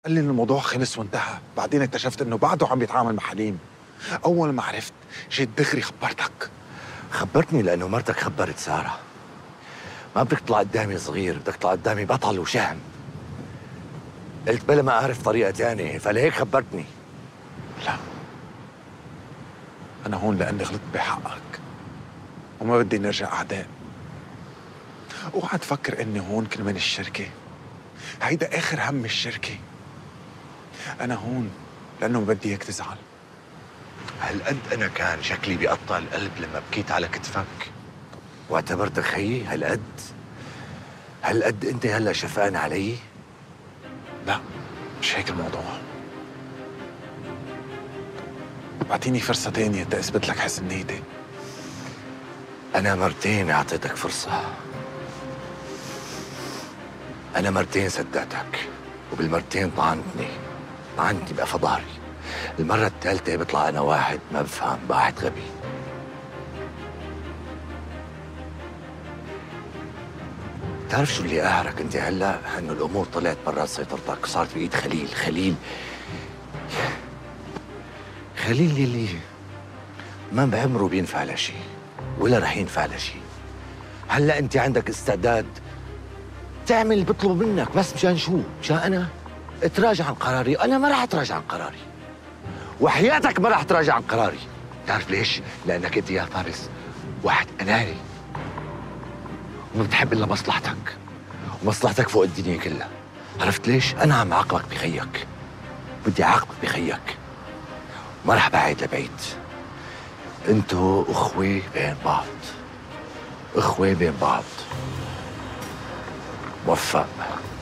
قال لي إن الموضوع خلص وانتهى. بعدين اكتشفت إنه بعده عم بيتعامل مع حليم. أول ما عرفت جيت دغري خبرتك. خبرتني لأنه مرتك خبرت سارة. ما بدك تطلع قدامي صغير، بدك تطلع قدامي بطل وشهم. قلت بلا ما أعرف طريقة تانية، فلهيك خبرتني. لا، أنا هون لأني غلطت بحقك وما بدي نرجع أعداء. اوعى تفكر إني هون كرمال الشركة، هيدا آخر هم الشركة. أنا هون لأنه ما بدي إياك تزعل. هالقد أنا كان شكلي بيقطع القلب لما بكيت على كتفك واعتبرتك خيي؟ هالقد أنت هلا شفقان علي؟ لا، مش هيك الموضوع. بعطيني فرصة تانية تثبت لك حسن نيتي. أنا مرتين أعطيتك فرصة. أنا مرتين صدقتك، وبالمرتين طعنتني بقفا ظهري. المرة الثالثة بيطلع أنا واحد ما بفهم، واحد غبي. تعرف شو اللي قهرك أنت هلا؟ إنه الأمور طلعت برات سيطرتك وصارت بإيد خليل يلي ما بعمره بينفع لشيء ولا رح ينفع لشيء. هلا أنت عندك استعداد تعمل اللي بطلب منك، بس مشان شو؟ مشان أنا اتراجع عن قراري. أنا ما رح أتراجع عن قراري، وحياتك ما رح تراجع عن قراري. تعرف ليش؟ لأنك أنت يا فارس واحد أناني وما بتحب إلا مصلحتك، ومصلحتك فوق الدنيا كلها. عرفت ليش؟ أنا عم أعاقبك بخيك، بدي أعاقبك بخيك، ما رح بعيد لبعيد. انتوا أخوة بين بعض، أخوة بين بعض. موفق.